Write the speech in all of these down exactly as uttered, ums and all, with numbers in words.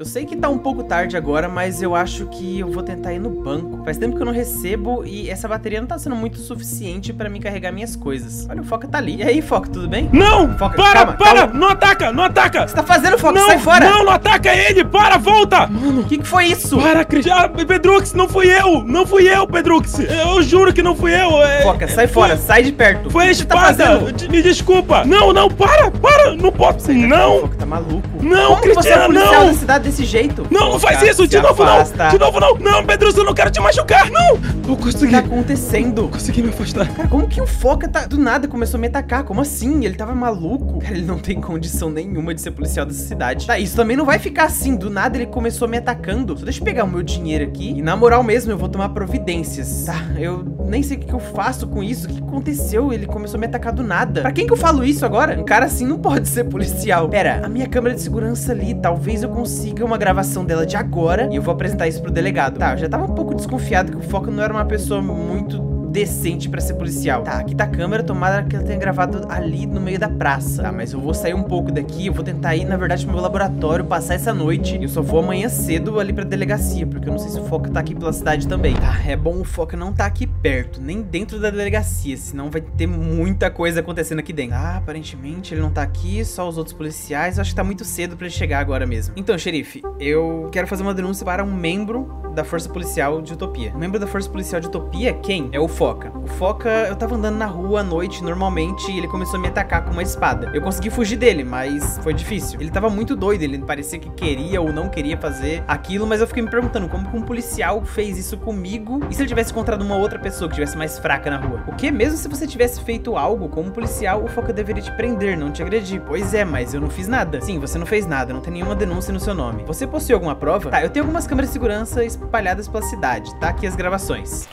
Eu sei que tá um pouco tarde agora, mas eu acho que eu vou tentar ir no banco. Faz tempo que eu não recebo e essa bateria não tá sendo muito suficiente pra me carregar minhas coisas. Olha, o Foca tá ali. E aí, Foca, tudo bem? Não! Foca, para, calma, para! calma. Não ataca, não ataca! O que você tá fazendo, Foca? Não, Sai fora! não, não ataca ele! Para, volta! Mano, o que que foi isso? Para, Cris. Ah, Pedrux, não fui eu! Não fui eu, Pedrux! Eu juro que não fui eu! É, Foca, sai foi, fora, sai de perto. Foi a O que você tá espada! fazendo? Me desculpa! Não, não, para, para! Não posso! Sai daqui, Não! Foca, tá maluco? Não, Como que você é Cristiano, policial não! da cidade desse jeito? Não, não Foca, faz isso! De se novo afasta. não! De novo não! Não, Pedrux, eu não quero te machucar! Não! Eu O que consegui! tá acontecendo? Consegui me afastar. Cara, como que o Foca tá... do nada começou a me atacar? Como assim? Ele tava maluco? Cara, ele não tem condição nenhuma de ser policial dessa cidade. Tá, isso também não vai ficar assim. Do nada ele começou me atacando. Só deixa eu pegar o meu dinheiro aqui. E na moral mesmo, eu vou tomar providências. Tá, eu nem sei o que que eu faço com isso. O que aconteceu? Ele começou a me atacar do nada. Pra quem que eu falo isso agora? Um cara assim não pode ser policial. Pera, a minha câmera de segurança ali. Talvez eu consiga uma gravação dela de agora. E eu vou apresentar isso pro delegado. Tá, eu já tava um pouco desconfiado que o Foca não era uma pessoa muito decente pra ser policial. Tá, aqui tá a câmera, tomara que ela tenha gravado ali no meio da praça. Tá, mas eu vou sair um pouco daqui, eu vou tentar ir, na verdade, pro meu laboratório, passar essa noite. E eu só vou amanhã cedo ali pra delegacia, porque eu não sei se o Foca tá aqui pela cidade também. Tá, é bom o Foca não tá aqui perto, nem dentro da delegacia, senão vai ter muita coisa acontecendo aqui dentro. Tá, aparentemente ele não tá aqui, só os outros policiais. Eu acho que tá muito cedo pra ele chegar agora mesmo. Então, xerife, eu quero fazer uma denúncia para um membro da Força Policial de Utopia. O membro da Força Policial de Utopia é quem? É o Foca. O Foca, eu tava andando na rua à noite, normalmente, e ele começou a me atacar com uma espada. Eu consegui fugir dele, mas foi difícil. Ele tava muito doido, ele parecia que queria ou não queria fazer aquilo, mas eu fiquei me perguntando como que um policial fez isso comigo e se ele tivesse encontrado uma outra pessoa que tivesse mais fraca na rua. O que? Mesmo se você tivesse feito algo como policial, o Foca deveria te prender, não te agredir. Pois é, mas eu não fiz nada. Sim, você não fez nada, não tem nenhuma denúncia no seu nome. Você possui alguma prova? Tá, eu tenho algumas câmeras de segurança espalhadas pela cidade. Tá aqui as gravações.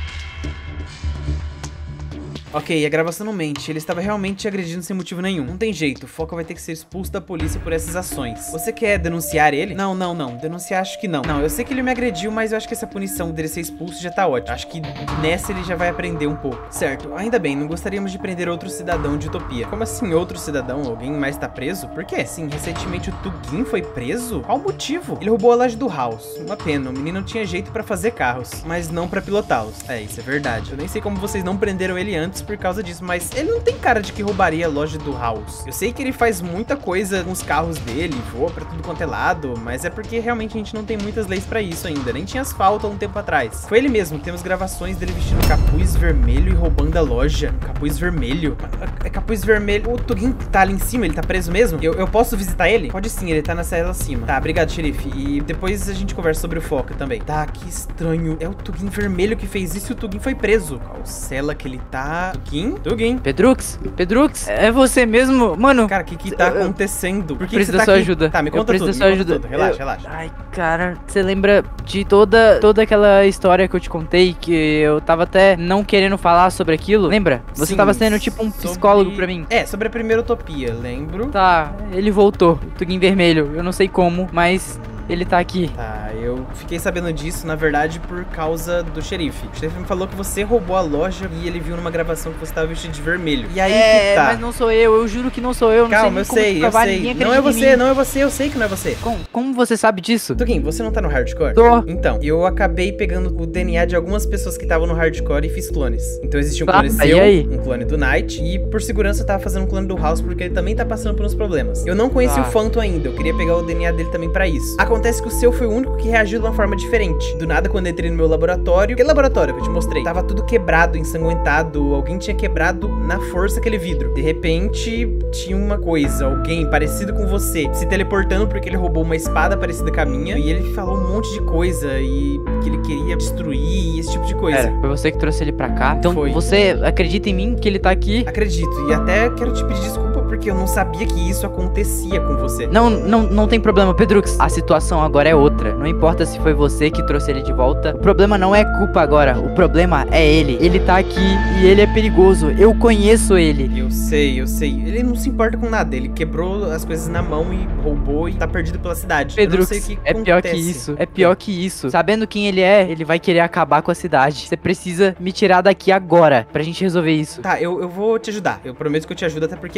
Ok, a gravação não mente, ele estava realmente te agredindo sem motivo nenhum. Não tem jeito, o Foca vai ter que ser expulso da polícia por essas ações. Você quer denunciar ele? Não, não, não, denunciar acho que não. Não, eu sei que ele me agrediu, mas eu acho que essa punição dele ser expulso já tá ótima. Acho que nessa ele já vai aprender um pouco. Certo, ainda bem, não gostaríamos de prender outro cidadão de Utopia. Como assim outro cidadão? Alguém mais tá preso? Por quê? Sim, recentemente o Tugin foi preso? Qual o motivo? Ele roubou a laje do House. Uma pena, o menino tinha jeito pra fazer carros, mas não pra pilotá-los. É, isso é verdade. Eu nem sei como vocês não prenderam ele antes por causa disso, mas ele não tem cara de que roubaria a loja do House. Eu sei que ele faz muita coisa com os carros dele, voa pra tudo quanto é lado, mas é porque realmente a gente não tem muitas leis pra isso ainda, nem tinha asfalto há um tempo atrás. Foi ele mesmo, temos gravações dele vestindo capuz vermelho e roubando a loja. Capuz vermelho? É capuz vermelho. O Tugin tá ali em cima, ele tá preso mesmo? Eu, eu posso visitar ele? Pode sim, ele tá na cela acima. Tá, obrigado, xerife. E depois a gente conversa sobre o Foca também. Tá, que estranho. É o Tugin vermelho que fez isso e o Tugin foi preso. Qual cela que ele tá? Tugin? Tugin? Pedrux? Pedrux? É você mesmo? Mano... Cara, o que que tá eu, acontecendo? Por que preciso que você da tá sua aqui? ajuda. Tá, me conta eu tudo, preciso da me sua conta ajuda. tudo. Relaxa, eu... relaxa. Ai, cara, você lembra de toda, toda aquela história que eu te contei, que eu tava até não querendo falar sobre aquilo? Lembra? Você Sim, tava sendo tipo um sobre... psicólogo pra mim. É, sobre a primeira utopia, lembro. Tá, ele voltou, o Tugin vermelho. Eu não sei como, mas... ele tá aqui. Tá, eu fiquei sabendo disso, na verdade, por causa do xerife. O xerife me falou que você roubou a loja e ele viu numa gravação que você tava vestido de vermelho. E aí é, que tá. mas não sou eu, eu juro que não sou eu. Não Calma, sei eu sei, eu sei. Não é você, não é você, eu sei que não é você. Como, como você sabe disso? Tugin, você não tá no hardcore? Tô. Então, eu acabei pegando o D N A de algumas pessoas que estavam no hardcore e fiz clones. Então existia um Tá, clone aí, seu, aí? um clone do Knight, e por segurança eu tava fazendo um clone do House porque ele também tá passando por uns problemas. Eu não conheci Tá. o Phantom ainda, eu queria pegar o D N A dele também pra isso. Acontece que o seu foi o único que reagiu de uma forma diferente. Do nada, quando eu entrei no meu laboratório... Que laboratório que eu te mostrei? Tava tudo quebrado, ensanguentado. Alguém tinha quebrado na força aquele vidro. De repente, tinha uma coisa. Alguém parecido com você se teleportando porque ele roubou uma espada parecida com a minha. E ele falou um monte de coisa. E que ele queria destruir, esse tipo de coisa. Pera, foi você que trouxe ele pra cá? Então Foi. você acredita em mim que ele tá aqui? Acredito. E até quero te pedir desculpa porque eu não sabia que isso acontecia com você. Não, não, não tem problema, Pedrux. A situação agora é outra. Não importa se foi você que trouxe ele de volta. O problema não é culpa agora. O problema é ele. Ele tá aqui e ele é perigoso. Eu conheço ele. Eu sei, eu sei. Ele não se importa com nada. Ele quebrou as coisas na mão e roubou e tá perdido pela cidade. Pedrux, eu não sei o que é pior que acontece. isso. É pior que isso. Sabendo quem ele é, ele vai querer acabar com a cidade. Você precisa me tirar daqui agora pra gente resolver isso. Tá, eu, eu vou te ajudar. Eu prometo que eu te ajudo, até porque a culpa é minha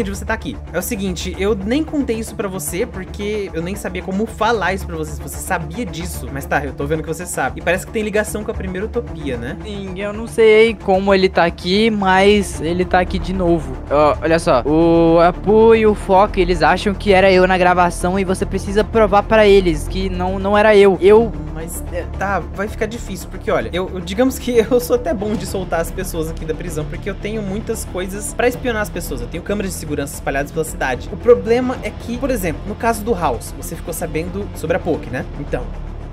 de você estar aqui. É o seguinte, eu nem contei isso pra você, porque eu nem sabia como falar isso pra você, se você sabia disso. Mas tá, eu tô vendo que você sabe. E parece que tem ligação com a primeira utopia, né? Sim, eu não sei como ele tá aqui, mas ele tá aqui de novo. Ó, olha só, o Apu e o Foca, eles acham que era eu na gravação e você precisa provar pra eles que não, não era eu. Eu... Mas, é, tá, vai ficar difícil, porque olha, eu, eu digamos que eu sou até bom de soltar as pessoas aqui da prisão, porque eu tenho muitas coisas pra espionar as pessoas. Eu tenho câmeras de segurança espalhadas pela cidade. O problema é que, por exemplo, no caso do House, você ficou sabendo sobre a Poke, né? Então,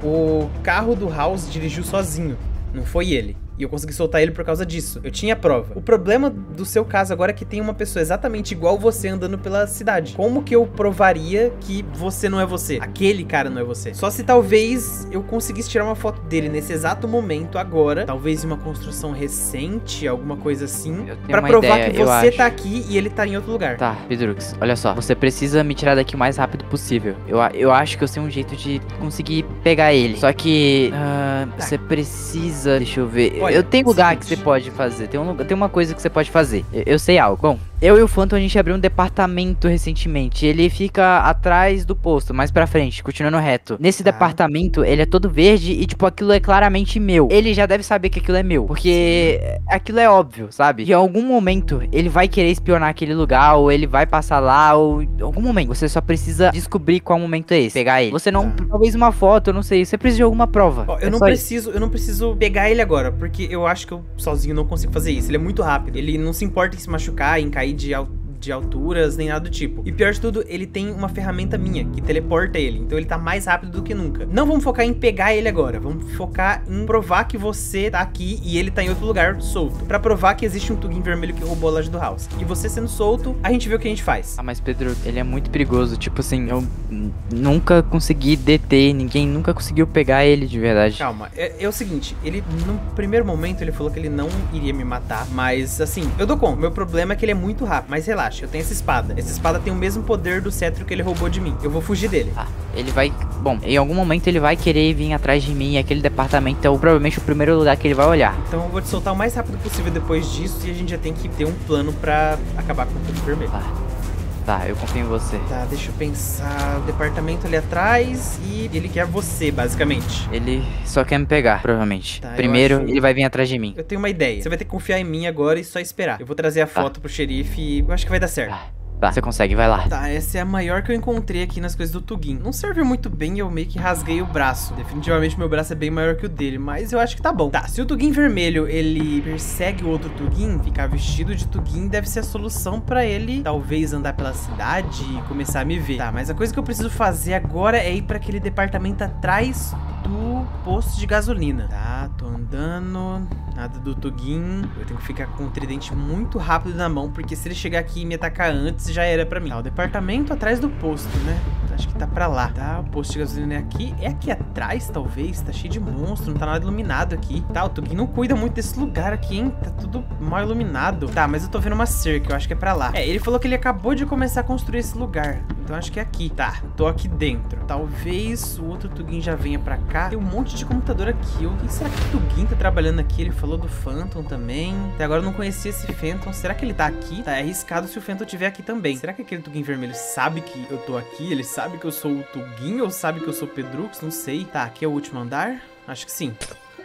o carro do House dirigiu sozinho, não foi ele. E eu consegui soltar ele por causa disso. Eu tinha prova. O problema do seu caso agora é que tem uma pessoa exatamente igual você andando pela cidade. Como que eu provaria que você não é você? Aquele cara não é você? Só se talvez eu conseguisse tirar uma foto dele nesse exato momento agora. Talvez em uma construção recente, alguma coisa assim. Pra provar ideia, que você tá aqui e ele tá em outro lugar. Tá, Pedrux, olha só. Você precisa me tirar daqui o mais rápido possível. Eu, eu acho que eu sei um jeito de conseguir pegar ele. Só que... Uh, tá. Você precisa... Deixa eu ver... Olha, eu tenho lugar seguinte. que você pode fazer. Tem, um, tem uma coisa que você pode fazer. Eu, eu sei algo. Bom, eu e o Phantom, a gente abriu um departamento recentemente. Ele fica atrás do posto, mais pra frente, continuando reto. Nesse Ah. departamento, ele é todo verde e, tipo, aquilo é claramente meu. Ele já deve saber que aquilo é meu, porque aquilo é óbvio, sabe? Em algum momento, ele vai querer espionar aquele lugar, ou ele vai passar lá, ou em algum momento. Você só precisa descobrir qual momento é esse. Pegar ele. Você não... Tá. Talvez uma foto, eu não sei. Você precisa de alguma prova. Ó, eu É não só isso. preciso, eu não preciso pegar ele agora, porque eu acho que eu sozinho não consigo fazer isso. Ele é muito rápido. Ele não se importa em se machucar, em cair de altura. de alturas, nem nada do tipo. E pior de tudo, ele tem uma ferramenta minha, que teleporta ele. Então ele tá mais rápido do que nunca. Não vamos focar em pegar ele agora. Vamos focar em provar que você tá aqui e ele tá em outro lugar, solto. Pra provar que existe um Tugin vermelho que roubou a loja do House. E você sendo solto, a gente vê o que a gente faz. Ah, mas Pedro, ele é muito perigoso. Tipo assim, eu n- nunca consegui deter, ninguém nunca conseguiu pegar ele de verdade. Calma, é, é o seguinte, ele, no primeiro momento, ele falou que ele não iria me matar, mas, assim, eu dou conta. Meu problema é que ele é muito rápido, mas relaxa, eu tenho essa espada. Essa espada tem o mesmo poder do cetro que ele roubou de mim. Eu vou fugir dele. Tá, ele vai... Bom, em algum momento ele vai querer vir atrás de mim e aquele departamento é o, provavelmente o primeiro lugar que ele vai olhar. Então eu vou te soltar o mais rápido possível depois disso e a gente já tem que ter um plano pra acabar com o Tugin vermelho. Tá, tá, eu confio em você. Tá, deixa eu pensar. O departamento ali atrás e ele quer você, basicamente. Ele só quer me pegar, provavelmente. Tá, eu Primeiro, acho- ele vai vir atrás de mim. Eu tenho uma ideia. Você vai ter que confiar em mim agora e só esperar. Eu vou trazer a foto pro xerife e eu acho que vai dar certo. Tá, tá, você consegue, vai lá. Tá, essa é a maior que eu encontrei aqui nas coisas do Tugin. Não serviu muito bem e eu meio que rasguei o braço. Definitivamente meu braço é bem maior que o dele, mas eu acho que tá bom. Tá, se o Tugin vermelho, ele persegue o outro Tugin, ficar vestido de Tugin deve ser a solução pra ele talvez andar pela cidade e começar a me ver. Tá, mas a coisa que eu preciso fazer agora é ir pra aquele departamento atrás do posto de gasolina. Tá, tô andando, nada do Tugin. Eu tenho que ficar com o tridente muito rápido na mão, porque se ele chegar aqui e me atacar antes, já era pra mim. Tá, o departamento atrás do posto, né? Acho que tá pra lá. Tá, o posto de gasolina é aqui. É aqui atrás, talvez. Tá cheio de monstro, não tá nada iluminado aqui. Tá, o Tugin não cuida muito desse lugar aqui, hein? Tá tudo mal iluminado. Tá, mas eu tô vendo uma cerca, eu acho que é pra lá. É, ele falou que ele acabou de começar a construir esse lugar. Então acho que é aqui. Tá, tô aqui dentro. Talvez o outro Tugin já venha pra cá. Tem um monte de computador aqui. O que será que o Tugin tá trabalhando aqui? Ele falou do Phantom também. Até agora eu não conhecia esse Phantom. Será que ele tá aqui? Tá, é arriscado se o Phantom estiver aqui também. Será que aquele Tugin vermelho sabe que eu tô aqui? Ele sabe que eu sou o Tugin ou sabe que eu sou o Pedrux? Não sei. Tá, aqui é o último andar? Acho que sim.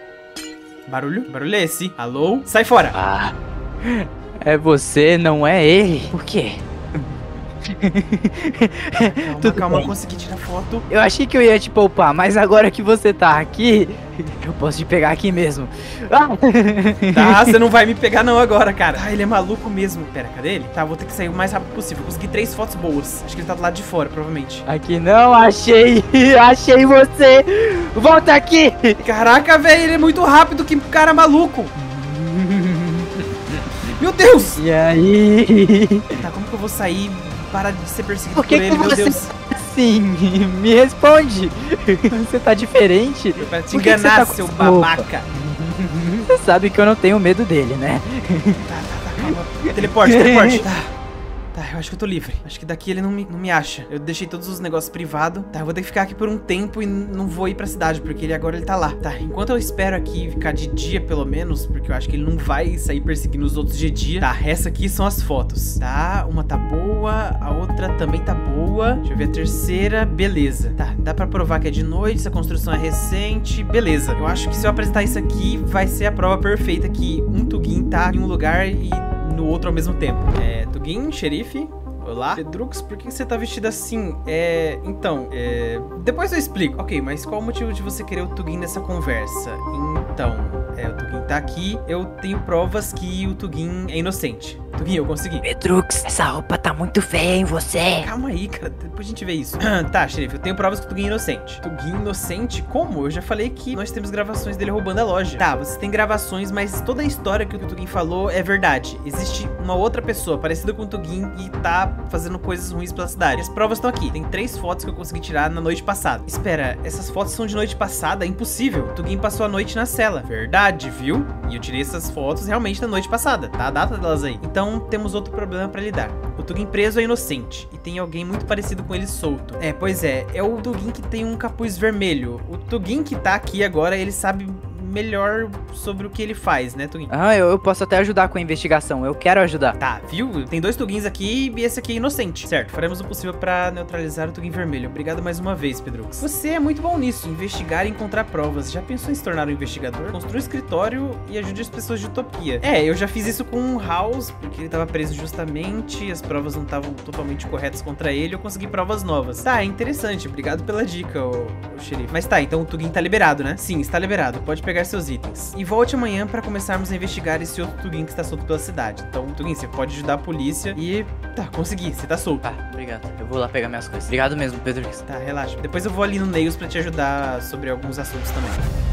Barulho? Barulho é esse? Alô? Sai fora! Ah, é você, não é ele? Por quê? Calma, Tudo calma, eu bem. consegui tirar foto. Eu achei que eu ia te poupar, mas agora que você tá aqui, eu posso te pegar aqui mesmo. Ah! Tá, você não vai me pegar não agora, cara. Ah, ele é maluco mesmo. Pera, cadê ele? Tá, vou ter que sair o mais rápido possível. Consegui três fotos boas. Acho que ele tá do lado de fora, provavelmente. Aqui não, achei! Achei você! Volta aqui! Caraca, velho, ele é muito rápido, que cara maluco. Meu Deus! E aí? Tá, como que eu vou sair e parar de ser perseguido Por por, que, ele, que meu você Deus? Sim, me responde! Você tá diferente? Pra te Por que que você enganar, tá com seu essa roupa? babaca. Você sabe que eu não tenho medo dele, né? Tá, tá, tá, calma. Teleporte, teleporte. Tá. Tá, eu acho que eu tô livre. Acho que daqui ele não me, não me acha. Eu deixei todos os negócios privados. Tá, eu vou ter que ficar aqui por um tempo e não vou ir pra cidade, porque ele agora ele tá lá. Tá, enquanto eu espero aqui ficar de dia pelo menos, porque eu acho que ele não vai sair perseguindo os outros de dia. Tá, essa aqui são as fotos. Tá, uma tá boa, a outra também tá boa. Deixa eu ver a terceira. Beleza. Tá, dá pra provar que é de noite, essa construção é recente. Beleza. Eu acho que se eu apresentar isso aqui, vai ser a prova perfeita que um Tugin tá em um lugar e no outro ao mesmo tempo. É, Tugin, xerife... Olá? Pedrux, por que você tá vestido assim? É... Então, é... Depois eu explico. Ok, mas qual o motivo de você querer o Tugin nessa conversa? Então, é, o Tugin tá aqui. Eu tenho provas que o Tugin é inocente. Tugin, eu consegui. Pedrux, essa roupa tá muito feia em você. Calma aí, cara. Depois a gente vê isso. Tá, xerife, eu tenho provas que o Tugin é inocente. Tugin inocente? Como? Eu já falei que nós temos gravações dele roubando a loja. Tá, você tem gravações, mas toda a história que o Tugin falou é verdade. Existe uma outra pessoa parecida com o Tugin e tá fazendo coisas ruins pela cidade. As provas estão aqui. Tem três fotos que eu consegui tirar na noite passada. Espera, essas fotos são de noite passada? É impossível. O Tugin passou a noite na cela. Verdade, viu? E eu tirei essas fotos realmente na noite passada. Tá a data delas aí. Então temos outro problema pra lidar. O Tugin preso é inocente. E tem alguém muito parecido com ele solto. É, pois é. É o Tugin que tem um capuz vermelho. O Tugin que tá aqui agora, ele sabe melhor sobre o que ele faz, né, Tugin? Ah, eu, eu posso até ajudar com a investigação. Eu quero ajudar. Tá, viu? Tem dois Tugins aqui e esse aqui é inocente. Certo, faremos o possível pra neutralizar o Tugin vermelho. Obrigado mais uma vez, Pedrux. Você é muito bom nisso, investigar e encontrar provas. Já pensou em se tornar um investigador? Construa um escritório e ajude as pessoas de Utopia. É, eu já fiz isso com o House, porque ele tava preso justamente, as provas não estavam totalmente corretas contra ele, eu consegui provas novas. Tá, é interessante. Obrigado pela dica, ô, ô xerife. Mas tá, então o Tugin tá liberado, né? Sim, está liberado. Pode pegar seus itens. E volte amanhã pra começarmos a investigar esse outro Tugin que está solto pela cidade. Então, Tugin, você pode ajudar a polícia e... Tá, consegui. Você tá solto. Tá, obrigado. Eu vou lá pegar minhas coisas. Obrigado mesmo, Pedro. Tá, relaxa. Depois eu vou ali no Nails pra te ajudar sobre alguns assuntos também.